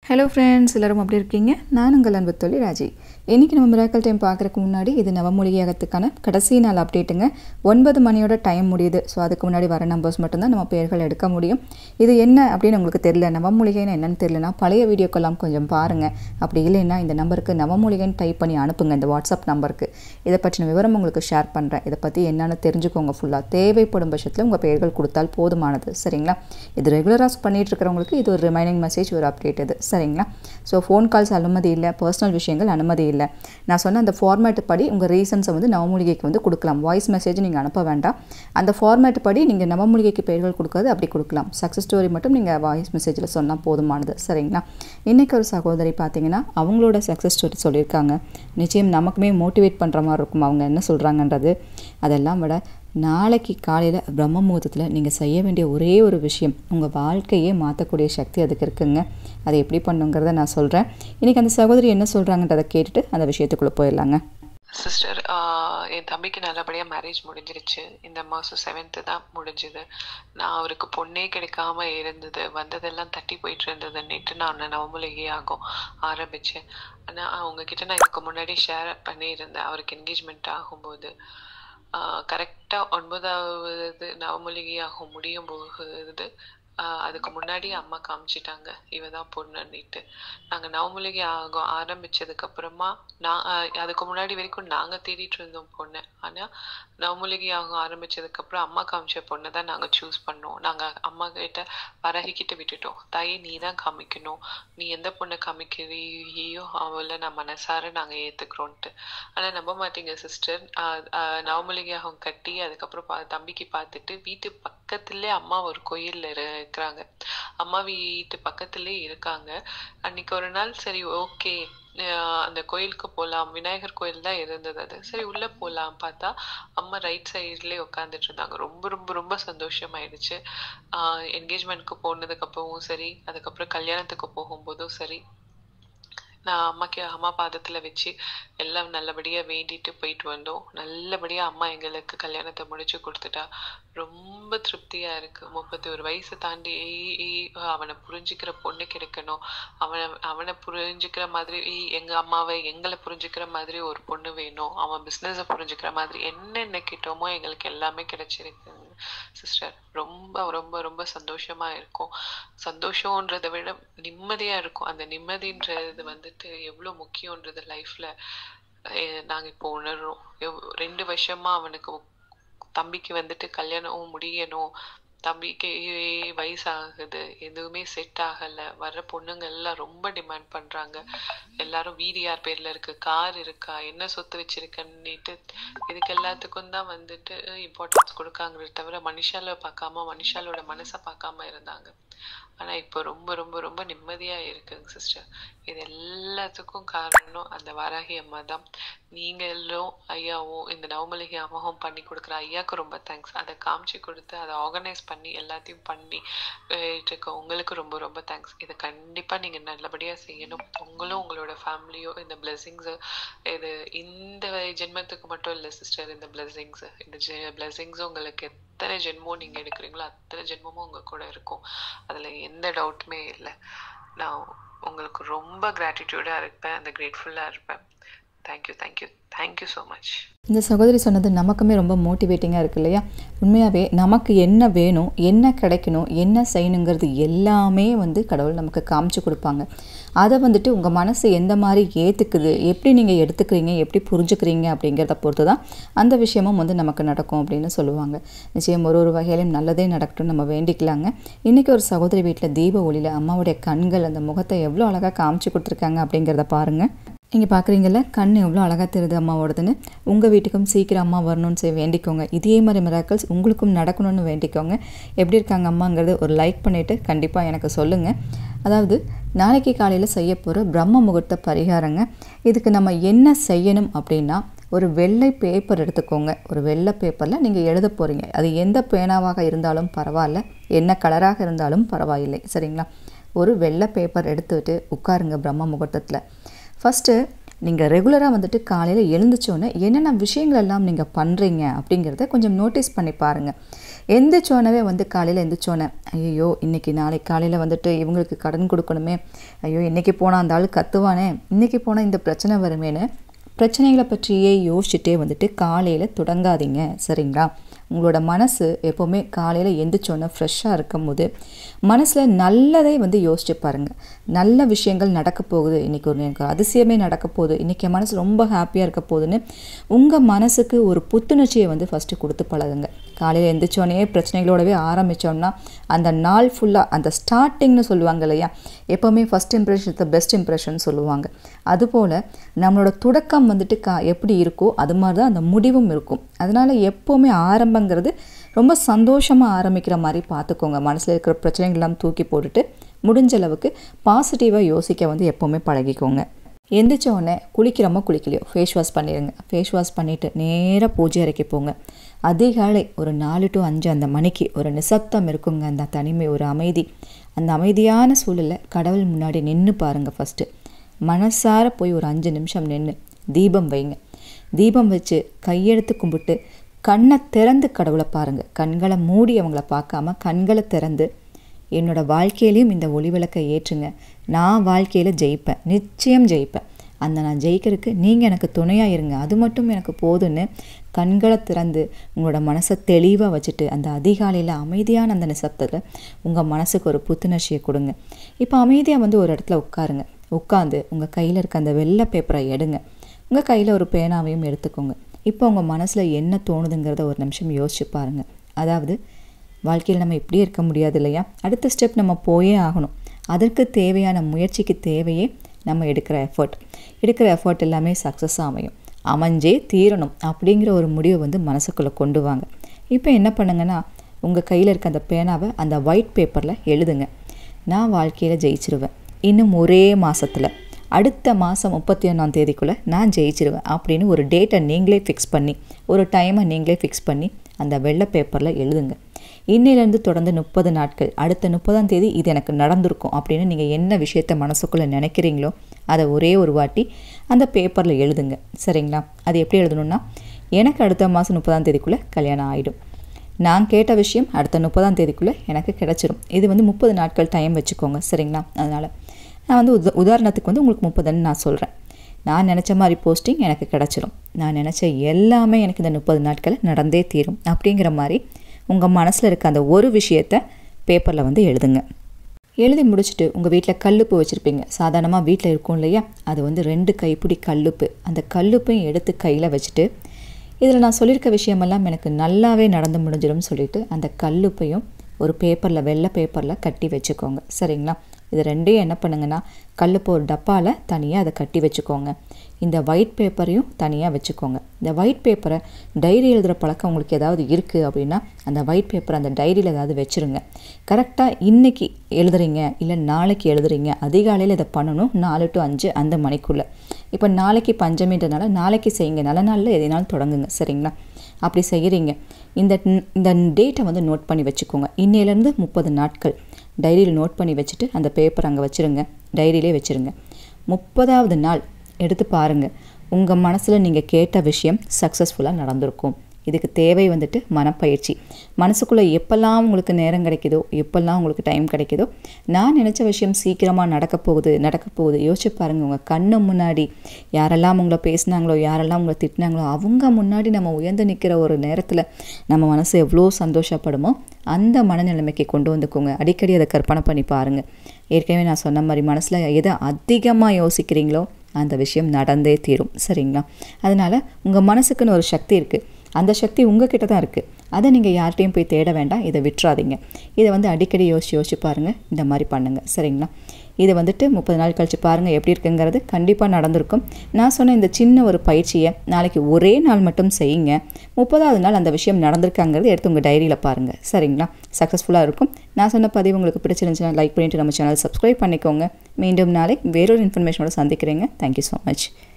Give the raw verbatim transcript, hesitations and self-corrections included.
Hello friends, எல்லாரும் எப்படி இருக்கீங்க? நான் உங்கள் அன்பு தோழி ராஜி. இன்னைக்கு நம்ம மிராக்கிள் டைம் பார்க்கறதுக்கு முன்னாடி இது நவமூலிகையாகத்துக்கான கடைசி நாள் அப்டேட்டுங்க. ஒன்பது மணியோட டைம் முடியுது. ஸோ அதுக்கு முன்னாடி வர நம்பர்ஸ் மட்டும் தான் நம்ம பேர்கள் எடுக்க முடியும். இது என்ன அப்படின்னு உங்களுக்கு தெரியல, நவமூலிகைன்னு என்னன்னு தெரியலனா பழைய வீடியோக்கெல்லாம் கொஞ்சம் பாருங்க. அப்படி இல்லைன்னா இந்த நம்பருக்கு நவமூலிகைன்னு டைப் பண்ணி அனுப்புங்க, இந்த வாட்ஸ்அப் நம்பருக்கு. இதை பற்றின விவரம் உங்களுக்கு ஷேர் பண்ணுறேன். இதை பற்றி என்னென்னு தெரிஞ்சுக்கோங்க. ஃபுல்லாக தேவைப்படும் பட்சத்தில் உங்கள் பேர்கள் கொடுத்தால் போதுமானது. சரிங்களா? இது ரெகுலராக பண்ணிகிட்டு இருக்கிறவங்களுக்கு இது ஒரு ரிமைனிங் மெசேஜ், ஒரு அப்டேட் இது. சரிங்களா? ஸோ ஃபோன் கால்ஸ் அனுமதி இல்லை, பர்சனல் விஷயங்கள் அனுமதி இல்லை. நான் சொன்ன அந்த ஃபார்மேட் படி உங்கள் ரீசன்ஸை வந்து நவமூலிகைக்கு வந்து கொடுக்கலாம். வாய்ஸ் மெசேஜ் நீங்கள் அனுப்ப வேண்டாம். அந்த ஃபார்மேட் படி நீங்கள் நவமூலிகைக்கு பெயர்கள் கொடுக்காது, அப்படி கொடுக்கலாம். சக்ஸஸ் ஸ்டோரி மட்டும் நீங்கள் வாய்ஸ் மெசேஜில் சொன்னால் போதுமானது. சரிங்களா? இன்றைக்கி ஒரு சகோதரி பார்த்தீங்கன்னா அவங்களோட சக்ஸஸ் ஸ்டோரி சொல்லியிருக்காங்க. நிச்சயம் நமக்குமே மோட்டிவேட் பண்ணுற மாதிரி இருக்கும் அவங்க என்ன சொல்கிறாங்கன்றது. அதெல்லாம் விட நாளைக்கு காலையில் பிரம்ம முகூர்த்தத்தில் நீங்கள் செய்ய வேண்டிய ஒரே ஒரு விஷயம், உங்கள் வாழ்க்கையே மாற்றக்கூடிய சக்தி அதுக்கு இருக்குங்க. அதை எப்படி பண்ணுங்கிறத நான் சொல்கிறேன். இன்றைக்கி அந்த சகோதரி என்ன சொல்கிறாங்கன்றதை கேட்டுட்டு அந்த விஷயத்துக்குள்ளே போயிடலாங்க. சிஸ்டர், என் தம்பிக்கு நல்லபடியாக மேரேஜ் முடிஞ்சிருச்சு. இந்த மாதம் செவன்த்து தான் முடிஞ்சுது. நான் அவருக்கு பொண்ணே கிடைக்காம இருந்தது, வந்ததெல்லாம் தட்டி போயிட்டு இருந்ததுன்னுட்டு நான் நவமூலிகையாகம் ஆரம்பித்தேன். ஆனால் அவங்கக்கிட்ட நான் இதுக்கு முன்னாடி ஷேர் பண்ணியிருந்தேன். அவருக்கு என்கேஜ்மெண்ட் ஆகும்போது கரெக்டாக ஒன்பதாவது நவமூலிகையாகும் முடியும் போகுது. அதுக்கு முன்னாடி அம்மா காமிச்சிட்டாங்க இவ தான் பொண்ணுன்னுட்டு. நாங்கள் நவமூலிகை ஆகும் ஆரம்பித்ததுக்கு அப்புறமா நான் அதுக்கு முன்னாடி வரைக்கும் நாங்கள் தேடிட்டு இருந்தோம் பொண்ணு. ஆனால் நவமூலிகை ஆகும் ஆரம்பித்ததுக்கப்புறம் அம்மா காமிச்ச பொண்ணை தான் நாங்கள் சூஸ் பண்ணோம். நாங்கள் அம்மா கிட்ட வரஹி கிட்ட விட்டுட்டோம். தாயே நீ தான் காமிக்கணும், நீ எந்த பொண்ணை காமிக்கிறியோ அவளை நான் மனசார நாங்கள் ஏற்றுக்கிறோன்ட்டு. ஆனால் நம்ப மாட்டீங்க சிஸ்டர், நவமூலிகை ஆகும் கட்டி அதுக்கப்புறம் பா தம்பிக்கு பார்த்துட்டு வீட்டு பக்கத்துலேயே அம்மா ஒரு கோயிலில் இருக்கிறாங்க. அம்மா வீட்டு பக்கத்துலேயே இருக்காங்க. அன்னைக்கு ஒரு நாள் சரி ஓகே அந்த கோயிலுக்கு போகலாம், விநாயகர் கோயில் தான் இருந்தது அது. சரி உள்ளே போகலாம் பார்த்தா அம்மா ரைட் சைட்லேயே உட்காந்துட்டு இருந்தாங்க. ரொம்ப ரொம்ப ரொம்ப சந்தோஷமாயிடுச்சு. என்கேஜ்மெண்ட்க்கு போனதுக்கு அப்புறமும் சரி, அதுக்கப்புறம் கல்யாணத்துக்கு போகும்போதும் சரி, நான் அம்மாக்கு அம்மா பாதத்தில் வச்சு எல்லாம் நல்லபடியாக வேண்டிட்டு போயிட்டு வந்தோம். நல்லபடியாக அம்மா எங்களுக்கு கல்யாணத்தை முடிச்சு கொடுத்துட்டா. ரொம்ப திருப்தியாக இருக்குது. முப்பத்தி ஒரு வயசு தாண்டி அவனை புரிஞ்சுக்கிற பொண்ணு கிடைக்கணும், அவனை அவனை புரிஞ்சுக்கிற மாதிரி எங்கள் அம்மாவை எங்களை புரிஞ்சுக்கிற மாதிரி ஒரு பொண்ணு வேணும், அவன் பிஸ்னஸை புரிஞ்சுக்கிற மாதிரி என்னென்ன கிட்டோமோ எங்களுக்கு எல்லாமே கிடைச்சிருக்கு சிஸ்டர். ரொம்ப ரொம்ப ரொம்ப சந்தோஷமா இருக்கும். சந்தோஷம்ன்றதை விட நிம்மதியா இருக்கும். அந்த நிம்மதின்றது வந்துட்டு எவ்வளவு முக்கியன்றது லைஃப்ல நாங்க இப்போ உணர்றோம். ரெண்டு வருஷமா அவனுக்கு தம்பிக்கு வந்துட்டு கல்யாணம் முடியணும், தம்பிக்கு வயசாகுது, எதுவுமே செட் ஆகல. வர்ற பொண்ணுங்க எல்லாம் ரொம்ப டிமாண்ட் பண்றாங்க. எல்லாரும் வீடு யார் பேர்ல இருக்கு, கார் இருக்கா, என்ன சொத்து வச்சிருக்கன்னுட்டு இதுக்கு எல்லாத்துக்கும் தான் வந்துட்டு இம்பார்ட்டன்ஸ் கொடுக்காங்கிறத தவிர மனுஷால பார்க்காம மனுஷாலோட மனசை பார்க்காம இருந்தாங்க. ஆனா இப்போ ரொம்ப ரொம்ப ரொம்ப நிம்மதியா இருக்குங்க சிஸ்டர். இது எல்லாத்துக்கும் காரணம் அந்த வராகி அம்மா தான். நீங்களும் ஐயாவும் இந்த நவமூலிகை அம்மாவும் பண்ணி கொடுக்குற ஐயாவுக்கு ரொம்ப தேங்க்ஸ். அதை காமிச்சு கொடுத்து அதை ஆர்கனைஸ் பண்ணி எல்லாத்தையும் பண்ணி இருக்க உங்களுக்கு ரொம்ப ரொம்ப தேங்க்ஸ். இதை கண்டிப்பா நீங்க நல்லபடியா செய்யணும். உங்களும் உங்களோட ஃபேமிலியோ இந்த பிளெஸிங்ஸ் இது இந்த ஜென்மத்துக்கு மட்டும் இல்லை சிஸ்டர். இந்த பிளெஸிங்ஸ் இந்த பிளெஸிங்ஸ் உங்களுக்கு எத்தனை ஜென்மம் நீங்க எடுக்கிறீங்களோ அத்தனை ஜென்மமும் உங்க கூட இருக்கும். அதுல எந்த டவுட்டுமே இல்லை. நான் உங்களுக்கு ரொம்ப கிராட்டிடியூடா இருப்பேன், அந்த கிரேட்ஃபுல்லா இருப்பேன். Thank you thank you thank you so much. இந்த சகோதரி சொன்னது நமக்குமே ரொம்ப மோட்டிவேட்டிங்காக இருக்குது இல்லையா? உண்மையாகவே நமக்கு என்ன வேணும், என்ன கிடைக்கணும், என்ன செய்யணுங்கிறது எல்லாமே வந்து கடவுள் நமக்கு காமிச்சு கொடுப்பாங்க. அதை வந்துட்டு உங்கள் மனசு எந்த மாதிரி ஏற்றுக்குது, எப்படி நீங்கள் எடுத்துக்கிறீங்க, எப்படி புரிஞ்சுக்கிறீங்க அப்படிங்கிறத பொறுத்து தான் அந்த விஷயமும் வந்து நமக்கு நடக்கும் அப்படின்னு சொல்லுவாங்க. நிச்சயம் ஒரு ஒரு வகையிலையும் நல்லதே நடக்கட்டும் நம்ம வேண்டிக்கலாங்க. இன்றைக்கி ஒரு சகோதரி வீட்டில் தீப ஒளியில் அம்மாவுடைய கண்கள் அந்த முகத்தை எவ்வளோ அழகாக காமிச்சு கொடுத்துருக்காங்க அப்படிங்கிறத பாருங்கள். நீங்கள் பார்க்குறீங்கள கண் எவ்வளோ அழகாக தெரியுது அம்மாவோடதுன்னு. உங்கள் வீட்டுக்கும் சீக்கிரம் அம்மா வரணும்னு சொல்லி வேண்டிக்கோங்க. இதே மாதிரி மிராக்கிள்ஸ் உங்களுக்கும் நடக்கணும்னு வேண்டிக்கோங்க. எப்படி இருக்காங்க அம்மாங்கிறது ஒரு லைக் பண்ணிவிட்டு கண்டிப்பாக எனக்கு சொல்லுங்கள். அதாவது நாளைக்கு காலையில் செய்ய போகிற பிரம்ம முகூர்த்த பரிகாரங்க. இதுக்கு நம்ம என்ன செய்யணும் அப்படின்னா, ஒரு வெள்ளை பேப்பர் எடுத்துக்கோங்க. ஒரு வெள்ளை பேப்பரில் நீங்கள் எழுத போகிறீங்க. அது எந்த பேனாவாக இருந்தாலும் பரவாயில்ல, என்ன கலராக இருந்தாலும் பரவாயில்லை. சரிங்களா? ஒரு வெள்ளை பேப்பர் எடுத்துக்கிட்டு உட்காருங்க பிரம்ம முகூர்த்தத்தில். ஃபஸ்ட்டு நீங்கள் ரெகுலராக வந்துட்டு காலையில் எழுந்திரிச்சோன்னே என்னென்ன விஷயங்கள் எல்லாம் நீங்கள் பண்ணுறீங்க அப்படிங்கிறத கொஞ்சம் நோட்டீஸ் பண்ணி பாருங்கள். எந்திரிச்சோனவே வந்து காலையில் எந்திரிச்சோன்னே ஐயோ இன்றைக்கி நாளைக்கு காலையில் வந்துட்டு இவங்களுக்கு கடன் கொடுக்கணுமே, ஐயோ இன்றைக்கி போனால் அந்த ஆள் கத்துவானே, இன்றைக்கி போனால் இந்த பிரச்சனை வருமேன்னு பிரச்சனைகளை பற்றியே யோசிச்சுட்டே வந்துட்டு காலையில் தொடங்காதீங்க. சரிங்களா? உங்களோட மனசு எப்போவுமே காலையில் எந்திரிச்சோன்னே ஃப்ரெஷ்ஷாக இருக்கும் போது மனசில் நல்லதை வந்து யோசிச்சு பாருங்கள். நல்ல விஷயங்கள் நடக்க போகுது, இன்றைக்கி ஒரு எனக்கு அதிசயமே நடக்க போகுது, இன்றைக்கி என் மனசு ரொம்ப ஹாப்பியாக இருக்க போகுதுன்னு உங்கள் மனசுக்கு ஒரு புத்துணர்ச்சியை வந்து ஃபஸ்ட்டு கொடுத்து பழகுங்க. காலையில் எந்திரிச்சோன்னே பிரச்சனைகளோடவே ஆரம்பித்தோம்னா அந்த நாள் ஃபுல்லாக அந்த ஸ்டார்டிங்னு சொல்லுவாங்க இல்லையா, எப்போவுமே first impression the best impression சொல்லுவாங்க. அதுபோல் நம்மளோட தொடக்கம் வந்துட்டு கா எப்படி இருக்கோ அது மாதிரி தான் அந்த முடிவும் இருக்கும். அதனால் எப்போவுமே ஆரம்பங்கிறது ரொம்ப சந்தோஷமாக ஆரம்பிக்கிற மாதிரி பார்த்துக்கோங்க. மனசில் இருக்கிற பிரச்சனைகள்லாம் தூக்கி போட்டுட்டு முடிஞ்ச அளவுக்கு பாசிட்டிவாக யோசிக்க வந்து எப்போவுமே பழகிக்கோங்க. எந்திரிச்ச உடனே குளிக்கிறோமோ குளிக்கலையோ ஃபேஸ் வாஷ் பண்ணிடுங்க. ஃபேஸ் வாஷ் பண்ணிவிட்டு நேராக பூஜை அறைக்கு போங்க. அதிகாலை ஒரு நாலு டு அஞ்சு அந்த மணிக்கு ஒரு நிசப்தம் இருக்குங்க. அந்த தனிமை, ஒரு அமைதி, அந்த அமைதியான சூழலில் கடவுள் முன்னாடி நின்று பாருங்கள். ஃபஸ்ட்டு மனசார போய் ஒரு அஞ்சு நிமிஷம் நின்று தீபம் வைங்க. தீபம் வச்சு கையெடுத்து கும்பிட்டு கண்ணை திறந்து கடவுளை பாருங்கள். கண்களை மூடி அவங்கள பார்க்காம கண்களை திறந்து என்னோடய வாழ்க்கையிலையும் இந்த ஒளி விளக்கை ஏற்றுங்க, நான் வாழ்க்கையில் ஜெயிப்பேன், நிச்சயம் ஜெயிப்பேன், அந்த நான் ஜெயிக்கிறதுக்கு நீங்கள் எனக்கு துணையாக இருங்க, அது மட்டும் எனக்கு போதுன்னு கண்களை திறந்து உங்களோட மனசை தெளிவாக வச்சுட்டு அந்த அதிகாலையில் அமைதியான அந்த நிசப்தத்தில் உங்கள் மனசுக்கு ஒரு புத்துணர்ச்சியை கொடுங்க. இப்போ அமைதியாக வந்து ஒரு இடத்துல உட்காருங்க. உட்காந்து உங்கள் கையில் இருக்க அந்த வெள்ளை பேப்பரை எடுங்க. உங்கள் கையில் ஒரு பேனாவையும் எடுத்துக்கோங்க. இப்போ உங்கள் மனசில் என்ன தோணுதுங்கிறத ஒரு நிமிஷம் யோசிச்சு பாருங்கள். அதாவது வாழ்க்கையில் நம்ம இப்படியே இருக்க முடியாது இல்லையா, அடுத்த ஸ்டெப் நம்ம போயே ஆகணும். அதற்கு தேவையான முயற்சிக்கு தேவையே நம்ம எடுக்கிற எஃபர்ட். எடுக்கிற எஃபர்ட் எல்லாமே சக்ஸஸாக அமையும், அமைஞ்சே தீரணும் அப்படிங்கிற ஒரு முடிவை வந்து மனசுக்குள்ளே கொண்டு வாங்க. இப்போ என்ன பண்ணுங்கன்னா உங்கள் கையில் இருக்க அந்த பேனாவை அந்த ஒயிட் பேப்பரில் எழுதுங்க. நான் வாழ்க்கையில் ஜெயிச்சிருவேன், இன்னும் ஒரே மாதத்தில் அடுத்த மாதம் முப்பத்தி ஒன்றாம் தேதிக்குள்ளே நான் ஜெயிச்சிருவேன் அப்படின்னு ஒரு டேட்டை நீங்களே ஃபிக்ஸ் பண்ணி, ஒரு டைமை நீங்களே ஃபிக்ஸ் பண்ணி அந்த வெள்ளை பேப்பரில் எழுதுங்க. இன்னிலேருந்து தொடர்ந்து முப்பது நாட்கள், அடுத்த முப்பதாம் தேதி இது எனக்கு நடந்திருக்கும் அப்படின்னு நீங்கள் என்ன விஷயத்த மனசுக்குள்ளே நினைக்கிறீங்களோ அதை ஒரே ஒரு வாட்டி அந்த பேப்பரில் எழுதுங்க. சரிங்களா? அது எப்படி எழுதணுன்னா, எனக்கு அடுத்த மாதம் முப்பதாம் தேதிக்குள்ளே கல்யாணம் ஆகிடும், நான் கேட்ட விஷயம் அடுத்த முப்பதாம் தேதிக்குள்ளே எனக்கு கிடச்சிரும். இது வந்து முப்பது நாட்கள் டைம் வச்சுக்கோங்க. சரிங்களா? அதனால் நான் வந்து உத உதாரணத்துக்கு வந்து உங்களுக்கு முப்பதுன்னு நான் சொல்கிறேன். நான் நினச்ச மாதிரி போஸ்டிங் எனக்கு கிடச்சிரும், நான் நினச்ச எல்லாமே எனக்கு இந்த முப்பது நாட்கள் நடந்தே தீரும் அப்படிங்கிற மாதிரி உங்கள் மனசில் இருக்க அந்த ஒரு விஷயத்தை பேப்பரில் வந்து எழுதுங்க. எழுதி முடிச்சுட்டு உங்கள் வீட்டில் கல்லுப்பு வச்சுருப்பீங்க. சாதாரணமாக வீட்டில் இருக்கும் இல்லையா, அது வந்து ரெண்டு கைப்பிடி கல்லுப்பு. அந்த கல்லுப்பையும் எடுத்து கையில் வச்சுட்டு இதில் நான் சொல்லியிருக்க விஷயமெல்லாம் எனக்கு நல்லாவே நடந்து முடிஞ்சிடும்னு சொல்லிவிட்டு அந்த கல்லுப்பையும் ஒரு பேப்பரில் வெள்ளை பேப்பரில் கட்டி வச்சுக்கோங்க. சரிங்களா? இது ரெண்டையும் என்ன பண்ணுங்கன்னா கல்லுப்பு ஒரு டப்பாவில் தனியாக அதை கட்டி வச்சுக்கோங்க. இந்த ஒயிட் பேப்பரையும் தனியாக வச்சுக்கோங்க. இந்த ஒயிட் பேப்பரை டைரி எழுதுகிற பழக்கம் உங்களுக்கு ஏதாவது இருக்குது அப்படின்னா அந்த ஒயிட் பேப்பரை அந்த டைரியில் ஏதாவது வச்சுருங்க. கரெக்டாக இன்றைக்கி எழுதுறீங்க இல்லை நாளைக்கு எழுதுறீங்க, அதிகாலையில் இதை பண்ணணும் நாலு டு அஞ்சு அந்த மணிக்குள்ளே. இப்போ நாளைக்கு பஞ்சமின்றனால நாளைக்கு செய்யுங்க, நல்ல நாளில் எதனாலும் தொடங்குங்க. சரிங்களா? அப்படி செய்கிறீங்க. இந்த இந்த டேட்டை வந்து நோட் பண்ணி வச்சுக்கோங்க. இன்னையிலேருந்து முப்பது நாட்கள் டைரியில் நோட் பண்ணி வச்சுட்டு அந்த பேப்பர் அங்கே வச்சுருங்க, டைரியிலே வச்சுருங்க. முப்பதாவது நாள் எடுத்து பாருங்கள், உங்கள் மனசில் நீங்கள் கேட்ட விஷயம் சக்ஸஸ்ஃபுல்லாக நடந்திருக்கும். இதுக்கு தேவை வந்துட்டு மனப்பயிற்சி. மனசுக்குள்ளே எப்போல்லாம் உங்களுக்கு நேரம் கிடைக்குதோ, எப்போல்லாம் உங்களுக்கு டைம் கிடைக்குதோ, நான் நினச்ச விஷயம் சீக்கிரமாக நடக்க போகுது நடக்க போகுது யோசிச்சு பாருங்கள். உங்கள் கண்ணு முன்னாடி யாரெல்லாம் உங்களை பேசினாங்களோ, யாரெல்லாம் உங்களை திட்டினாங்களோ, அவங்க முன்னாடி நம்ம உயர்ந்து நிற்கிற ஒரு நேரத்தில் நம்ம மனசு எவ்வளோ சந்தோஷப்படுமோ அந்த மனநிலைமைக்கு கொண்டு வந்துக்கோங்க. அடிக்கடி அதை கற்பனை பண்ணி பாருங்கள். ஏற்கனவே நான் சொன்ன மாதிரி மனசில் எதை அதிகமாக யோசிக்கிறீங்களோ அந்த விஷயம் நடந்தே தீரும். சரிங்களா? அதனால் உங்கள் மனசுக்குன்னு ஒரு சக்தி இருக்குது. அந்த சக்தி உங்ககிட்ட தான் இருக்குது. அதை நீங்கள் யார்கிட்டையும் போய் தேட வேண்டாம், இதை விட்டுறாதீங்க. இதை வந்து அடிக்கடி யோசிச்சு யோசிச்சு பாருங்கள், இந்த மாதிரி பண்ணுங்கள். சரிங்களா? இதை வந்துட்டு முப்பது நாள் கழித்து பாருங்கள் எப்படி இருக்குங்கிறது கண்டிப்பாக நடந்திருக்கும். நான் சொன்ன இந்த சின்ன ஒரு பயிற்சியை நாளைக்கு ஒரே நாள் மட்டும் செய்யுங்க. முப்பதாவது நாள் அந்த விஷயம் நடந்திருக்காங்கிறது எடுத்து உங்கள் டைரியில் பாருங்கள். சரிங்களா? சக்ஸஸ்ஃபுல்லாக இருக்கும். நான் சொன்ன பதிவு உங்களுக்கு பிடிச்சிருந்துச்சுன்னா லைக் பண்ணிவிட்டு நம்ம சேனல் சப்ஸ்கிரைப் பண்ணிக்கோங்க. மீண்டும் நாளை வேறொரு இன்ஃபர்மேஷனோட சந்திக்கிறேங்க. Thank you so much.